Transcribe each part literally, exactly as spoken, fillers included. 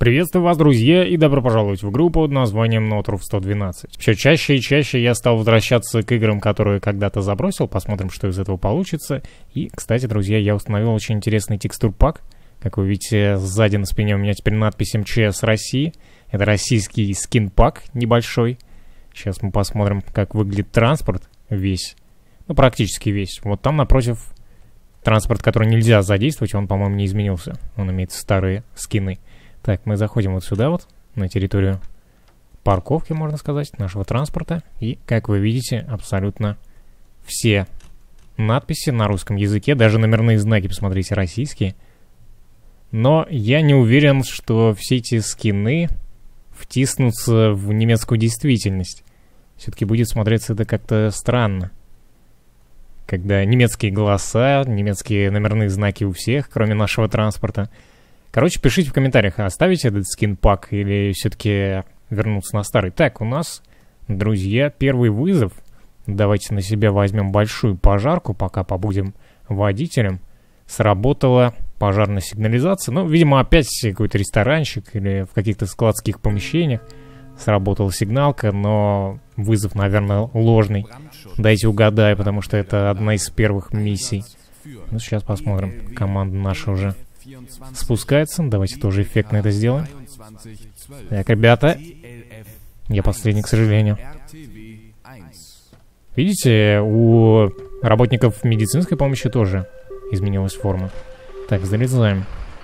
Приветствую вас, друзья, и добро пожаловать в игру под названием Notruf сто двенадцать. Все чаще и чаще я стал возвращаться к играм, которые когда-то забросил. Посмотрим, что из этого получится. И, кстати, друзья, я установил очень интересный текстур-пак. Как вы видите, сзади на спине у меня теперь надпись эм че эс России. Это российский скин-пак небольшой. Сейчас мы посмотрим, как выглядит транспорт весь. Ну, практически весь. Вот там напротив транспорт, который нельзя задействовать, он, по-моему, не изменился. Он имеет старые скины. Так, мы заходим вот сюда вот, на территорию парковки, можно сказать, нашего транспорта. И, как вы видите, абсолютно все надписи на русском языке, даже номерные знаки, посмотрите, российские. Но я не уверен, что все эти скины втиснутся в немецкую действительность. Все-таки будет смотреться это как-то странно. Когда немецкие голоса, немецкие номерные знаки у всех, кроме нашего транспорта. Короче, пишите в комментариях, оставить этот скин-пак или все-таки вернуться на старый. Так, у нас, друзья, первый вызов. Давайте на себя возьмем большую пожарку, пока побудем водителем. Сработала пожарная сигнализация. Ну, видимо, опять какой-то ресторанчик или в каких-то складских помещениях. Сработала сигналка, но вызов, наверное, ложный. Дайте угадаю, потому что это одна из первых миссий. Ну, сейчас посмотрим. Команда наша уже спускается. Давайте тоже эффектно это сделаем. Так, ребята. Я последний, к сожалению. Видите, у работников медицинской помощи тоже изменилась форма. Так, залезаем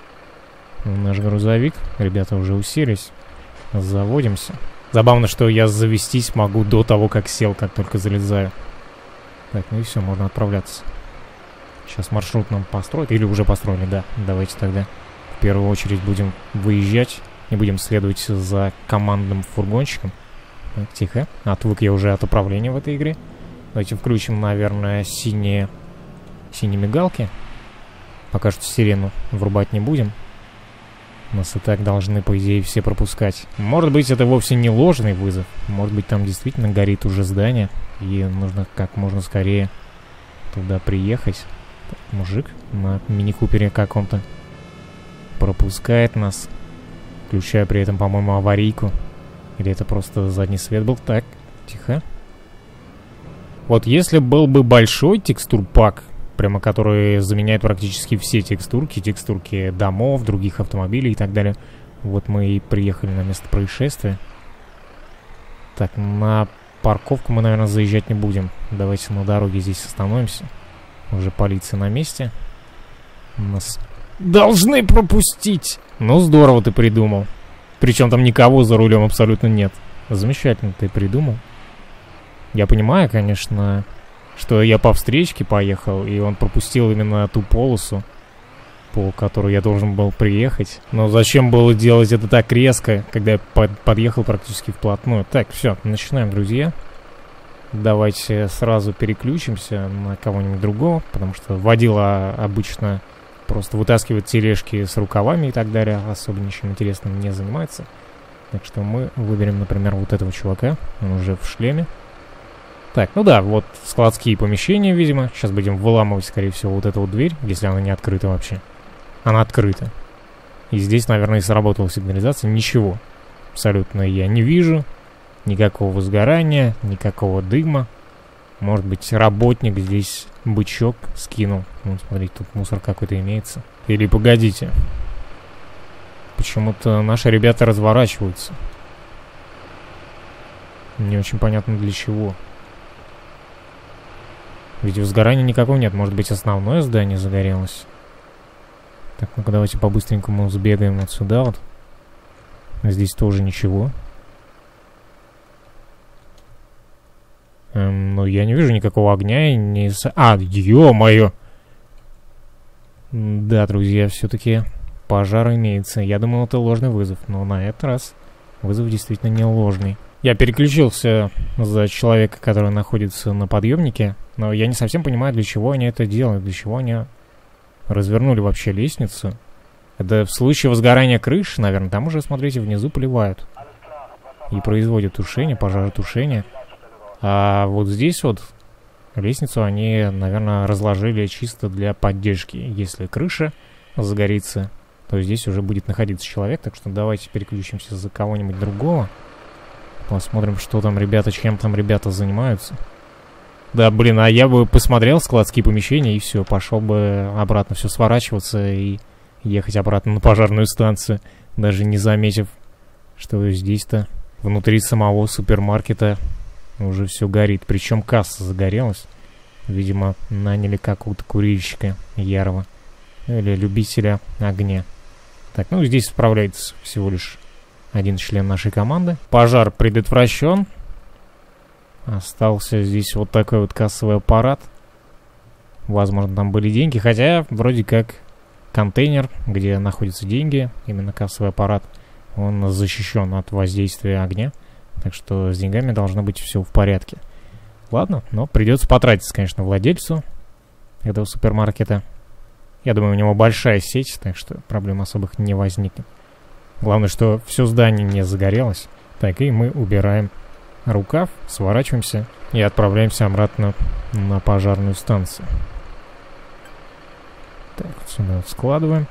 в наш грузовик. Ребята уже уселись. Заводимся. Забавно, что я завестись могу до того, как сел, как только залезаю. Так, ну и все, можно отправляться. Сейчас маршрут нам построят. Или уже построили, да. Давайте тогда в первую очередь будем выезжать. Не будем следовать за командным фургончиком. Так, тихо. Отвык я уже от управления в этой игре. Давайте включим, наверное, синие, синие мигалки. Пока что сирену врубать не будем. Нас и так должны, по идее, все пропускать. Может быть, это вовсе не ложный вызов. Может быть, там действительно горит уже здание. И нужно как можно скорее туда приехать. Так, мужик на мини-купере каком-то пропускает нас. Включая при этом, по-моему, аварийку. Или это просто задний свет был. Так, тихо. Вот если был бы большой текстур-пак, прямо который заменяет практически все текстурки, текстурки домов, других автомобилей и так далее. Вот мы и приехали на место происшествия. Так, на парковку мы, наверное, заезжать не будем. Давайте на дороге здесь остановимся. Уже полиция на месте. Нас должны пропустить. Ну, здорово ты придумал. Причем там никого за рулем абсолютно нет. Замечательно ты придумал. Я понимаю, конечно, что я по встречке поехал, и он пропустил именно ту полосу, по которой я должен был приехать. Но зачем было делать это так резко, когда я под подъехал практически вплотную? Так, все, начинаем, друзья. Давайте сразу переключимся на кого-нибудь другого, потому что водила обычно просто вытаскивает тележки с рукавами и так далее, особо ничем интересным не занимается. Так что мы выберем, например, вот этого чувака, он уже в шлеме. Так, ну да, вот складские помещения, видимо. Сейчас будем выламывать, скорее всего, вот эту вот дверь, если она не открыта вообще. Она открыта. И здесь, наверное, и сработала сигнализация. Ничего абсолютно я не вижу. Никакого сгорания, никакого дыма. Может быть, работник здесь бычок скинул. Вот, смотрите, тут мусор какой-то имеется. Или погодите. Почему-то наши ребята разворачиваются. Не очень понятно для чего. Ведь возгорания никакого нет. Может быть, основное здание загорелось. Так, ну-ка давайте по-быстренькому сбегаем вот сюда вот. Здесь тоже ничего. Эм, ну, я не вижу никакого огня и не... А, ё-моё! Да, друзья, все-таки пожар имеется. Я думал, это ложный вызов, но на этот раз вызов действительно не ложный. Я переключился за человека, который находится на подъемнике, но я не совсем понимаю, для чего они это делают, для чего они развернули вообще лестницу. Это в случае возгорания крыши, наверное, там уже, смотрите, внизу поливают и производят тушение, пожаротушение. А вот здесь вот лестницу они, наверное, разложили чисто для поддержки. Если крыша загорится, то здесь уже будет находиться человек. Так что давайте переключимся за кого-нибудь другого. Посмотрим, что там ребята, чем там ребята занимаются. Да, блин, а я бы посмотрел складские помещения и все, пошел бы обратно все сворачиваться и ехать обратно на пожарную станцию, даже не заметив, что здесь-то внутри самого супермаркета уже все горит. Причем касса загорелась. Видимо, наняли какого-то курильщика ярого или любителя огня. Так, ну здесь справляется всего лишь один член нашей команды. Пожар предотвращен. Остался здесь вот такой вот кассовый аппарат. Возможно, там были деньги. Хотя, вроде как, контейнер, где находятся деньги, именно кассовый аппарат, он защищен от воздействия огня. Так что с деньгами должно быть все в порядке. Ладно, но придется потратиться, конечно, владельцу этого супермаркета. Я думаю, у него большая сеть, так что проблем особых не возникнет. Главное, что все здание не загорелось. Так, и мы убираем рукав, сворачиваемся и отправляемся обратно на пожарную станцию. Так, вот сюда вот складываем.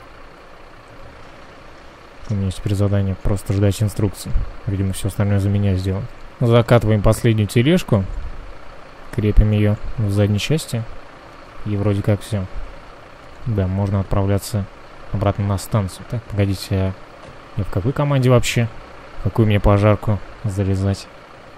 У меня теперь задание просто ждать инструкций. Видимо, все остальное за меня сделано. Закатываем последнюю тележку. Крепим ее в задней части. И вроде как все. Да, можно отправляться обратно на станцию. Так, погодите, а я в какой команде вообще? В какую мне пожарку залезать?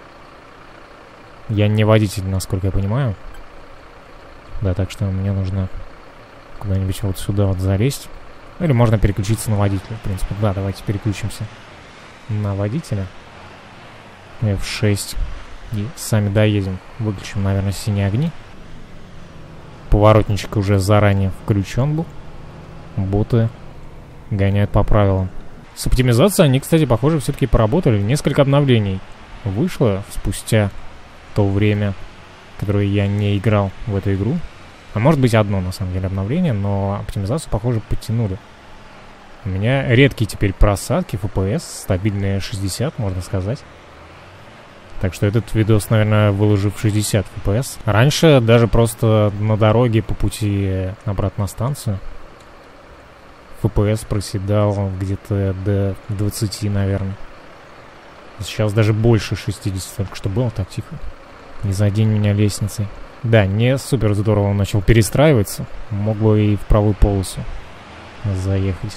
Я не водитель, насколько я понимаю. Да, так что мне нужно куда-нибудь вот сюда вот залезть. Или можно переключиться на водителя, в принципе. Да, давайте переключимся на водителя. эф шесть. И сами доедем. Выключим, наверное, синие огни. Поворотничек уже заранее включен был. Боты гоняют по правилам. С оптимизацией они, кстати, похоже, все-таки поработали. Несколько обновлений вышло спустя то время, которое я не играл в эту игру. А может быть одно, на самом деле, обновление, но оптимизацию, похоже, подтянули. У меня редкие теперь просадки, эф пи эс, стабильные шестьдесят, можно сказать. Так что этот видос, наверное, выложу в шестьдесят эф пи эс. Раньше даже просто на дороге по пути обратно на станцию эф пи эс проседал где-то до двадцати, наверное. Сейчас даже больше шестидесяти, только что было так тихо. Не задень меня лестницей. Да, не супер здорово он начал перестраиваться. Могло и в правую полосу заехать.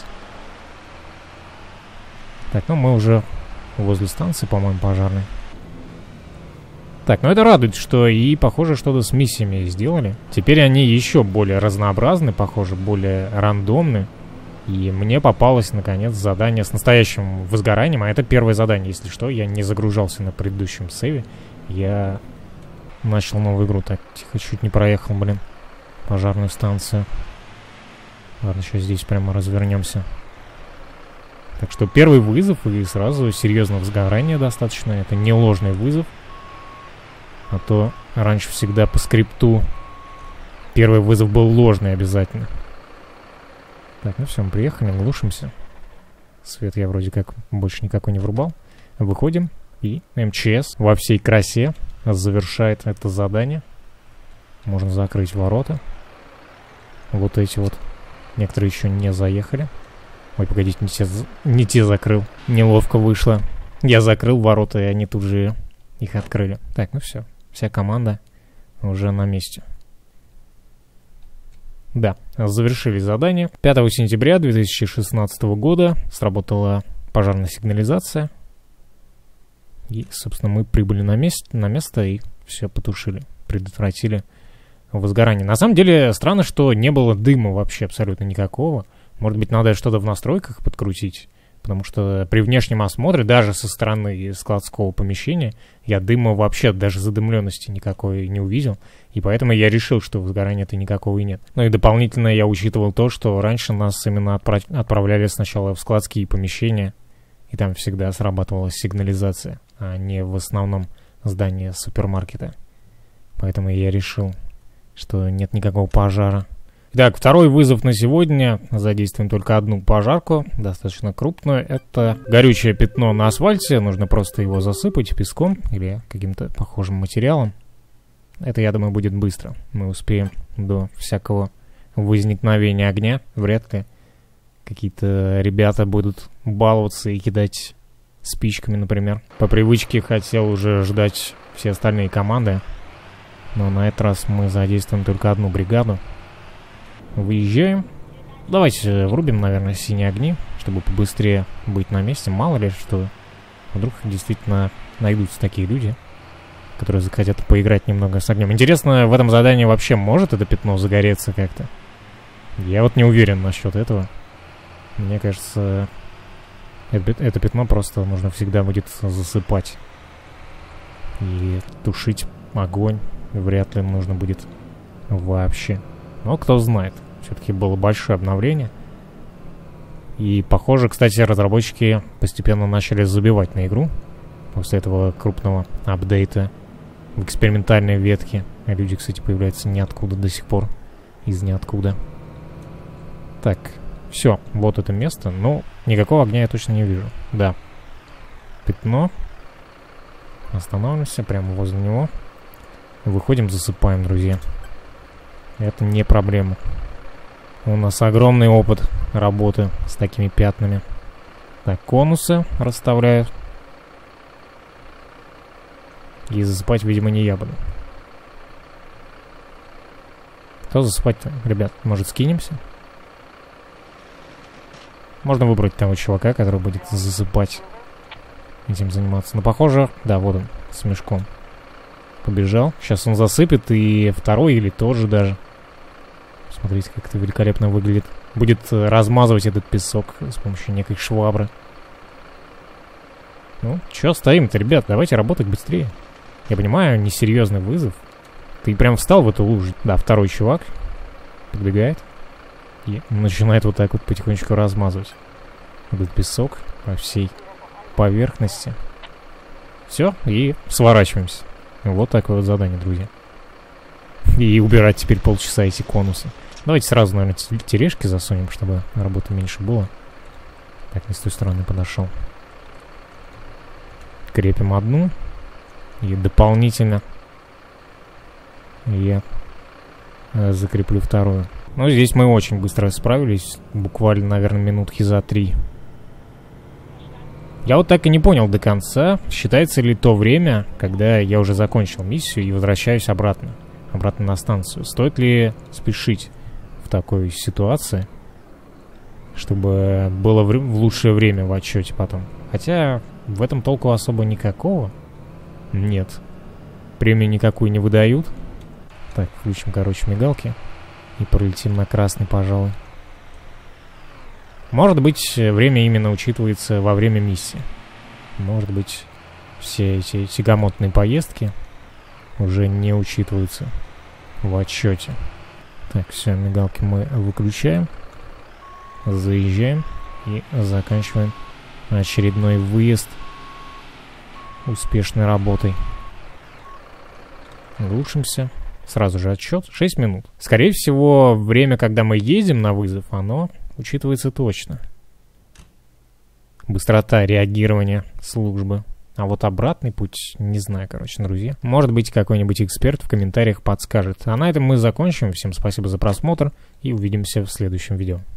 Так, ну мы уже возле станции, по-моему, пожарной. Так, ну это радует, что и, похоже, что-то с миссиями сделали. Теперь они еще более разнообразны, похоже, более рандомны. И мне попалось, наконец, задание с настоящим возгоранием. А это первое задание, если что. Я не загружался на предыдущем сейве. Я начал новую игру. Так, тихо, чуть не проехал, блин. Пожарную станцию. Ладно, сейчас здесь прямо развернемся. Так что первый вызов и сразу серьезное возгорание достаточно. Это не ложный вызов. А то раньше всегда по скрипту первый вызов был ложный обязательно. Так, ну все, мы приехали, глушимся. Свет я вроде как больше никакой не врубал. Выходим, и эм че эс во всей красе завершает это задание. Можно закрыть ворота. Вот эти вот. Некоторые еще не заехали. Ой, погодите, не те, не те закрыл. Неловко вышло. Я закрыл ворота, и они тут же их открыли. Так, ну все. Вся команда уже на месте. Да, завершили задание. пятого сентября две тысячи шестнадцатого года сработала пожарная сигнализация. И, собственно, мы прибыли на место, на место и все потушили. Предотвратили возгорание. На самом деле, странно, что не было дыма вообще абсолютно никакого. Может быть, надо что-то в настройках подкрутить. Потому что при внешнем осмотре, даже со стороны складского помещения, я дыма вообще, даже задымленности никакой не увидел. И поэтому я решил, что возгорания-то никакого и нет. Ну и дополнительно я учитывал то, что раньше нас именно отправ... отправляли сначала в складские помещения, и там всегда срабатывала сигнализация, а не в основном здании супермаркета. Поэтому я решил, что нет никакого пожара. Итак, второй вызов на сегодня. Задействуем только одну пожарку, достаточно крупную. Это горючее пятно на асфальте. Нужно просто его засыпать песком или каким-то похожим материалом. Это, я думаю, будет быстро. Мы успеем до всякого возникновения огня. Вряд ли какие-то ребята будут баловаться и кидать спичками, например. По привычке хотел уже ждать все остальные команды, но на этот раз мы задействуем только одну бригаду. Выезжаем. Давайте врубим, наверное, синие огни, чтобы побыстрее быть на месте. Мало ли, что вдруг действительно найдутся такие люди, которые захотят поиграть немного с огнем. Интересно, в этом задании вообще может это пятно загореться как-то? Я вот не уверен насчет этого. Мне кажется, это, это пятно просто нужно всегда будет засыпать. И тушить огонь вряд ли нужно будет вообще. Но кто знает. Все-таки было большое обновление. И похоже, кстати, разработчики постепенно начали забивать на игру. После этого крупного апдейта в экспериментальной ветке. А люди, кстати, появляются ниоткуда до сих пор. Из ниоткуда. Так, все, вот это место. Ну, никакого огня я точно не вижу. Да. Пятно. Останавливаемся прямо возле него. Выходим, засыпаем, друзья. Это не проблема. У нас огромный опыт работы с такими пятнами. Так, конусы расставляют. И засыпать, видимо, не я буду. Кто засыпать-то? Ребят, может, скинемся? Можно выбрать того чувака, который будет засыпать, этим заниматься. Но похоже, да, вот он, с мешком. Побежал. Сейчас он засыпет, и второй или тоже даже. Смотрите, как это великолепно выглядит. Будет размазывать этот песок с помощью некой швабры. Ну, чё стоим-то, ребят? Давайте работать быстрее. Я понимаю, несерьезный вызов. Ты прям встал в эту лужу. Да, второй чувак подбегает и начинает вот так вот потихонечку размазывать этот песок по всей поверхности. Все, и сворачиваемся. Вот такое вот задание, друзья. И убирать теперь полчаса эти конусы. Давайте сразу, наверное, тележки засунем, чтобы работы меньше было. Так, не с той стороны подошел. Крепим одну. И дополнительно я э, закреплю вторую. Ну, здесь мы очень быстро справились. Буквально, наверное, минутки за три. Я вот так и не понял до конца, считается ли то время, когда я уже закончил миссию и возвращаюсь обратно. Обратно на станцию. Стоит ли спешить в такой ситуации, чтобы было в, в лучшее время в отчете потом? Хотя в этом толку особо никакого нет. Премию никакую не выдают. Так, включим, короче, мигалки. И пролетим на красный, пожалуй. Может быть, время именно учитывается во время миссии. Может быть, все эти тягомотные поездки уже не учитываются в отчете. Так, все, мигалки мы выключаем. Заезжаем и заканчиваем очередной выезд успешной работой. Глушимся. Сразу же отсчет. шесть минут. Скорее всего, время, когда мы едем на вызов, оно учитывается точно. Быстрота реагирования службы. А вот обратный путь, не знаю, короче, друзья. Может быть, какой-нибудь эксперт в комментариях подскажет. А на этом мы закончим. Всем спасибо за просмотр и увидимся в следующем видео.